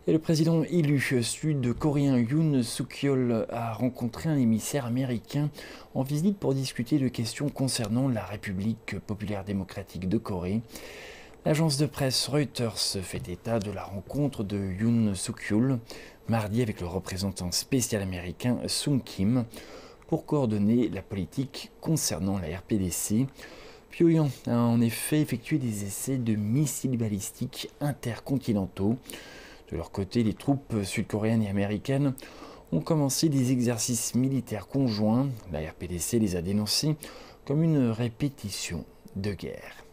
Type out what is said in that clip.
Et le président élu sud-coréen Yoon Suk-yeol a rencontré un émissaire américain en visite pour discuter de questions concernant la République populaire démocratique de Corée. L'agence de presse Reuters fait état de la rencontre de Yoon Suk-yeol mardi avec le représentant spécial américain Sung Kim pour coordonner la politique concernant la RPDC. Pyongyang a en effet effectué des essais de missiles balistiques intercontinentaux. De leur côté, les troupes sud-coréennes et américaines ont commencé des exercices militaires conjoints. La RPDC les a dénoncés comme une répétition de guerre.